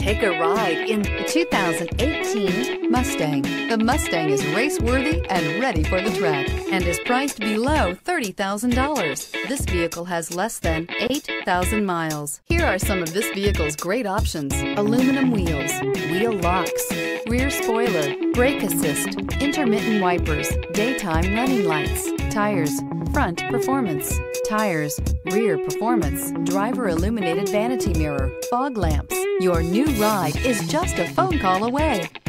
Take a ride in the 2018 Mustang. The Mustang is race-worthy and ready for the track and is priced below $30,000. This vehicle has less than 8,000 miles. Here are some of this vehicle's great options: aluminum wheels, wheel locks, rear spoiler, brake assist, intermittent wipers, daytime running lights, tires, front performance, tires, rear performance, driver illuminated vanity mirror, fog lamps. Your new ride is just a phone call away.